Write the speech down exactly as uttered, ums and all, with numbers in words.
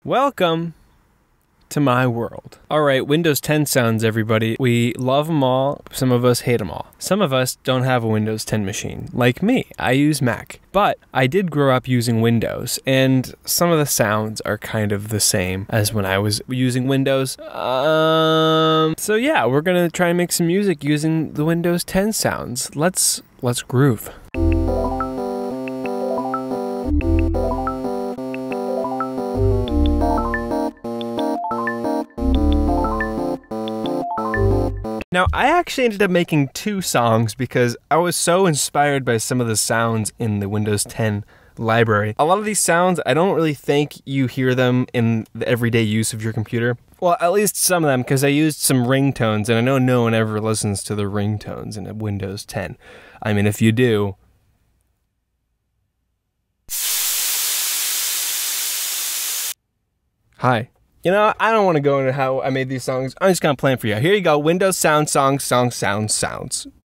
Welcome to my world. All right, Windows ten sounds, everybody. We love them all. Some of us hate them all. Some of us don't have a Windows ten machine. Like me, I use Mac. But I did grow up using Windows, and some of the sounds are kind of the same as when I was using Windows. Um, so yeah, we're gonna try and make some music using the Windows ten sounds. Let's let's groove. Now, I actually ended up making two songs because I was so inspired by some of the sounds in the Windows ten library. A lot of these sounds, I don't really think you hear them in the everyday use of your computer. Well, at least some of them, because I used some ringtones, and I know no one ever listens to the ringtones in a Windows ten. I mean, if you do... Hi. You know, I don't want to go into how I made these songs. I'm just going to play them for you. Here you go. Windows sound, songs, songs, sounds, sounds.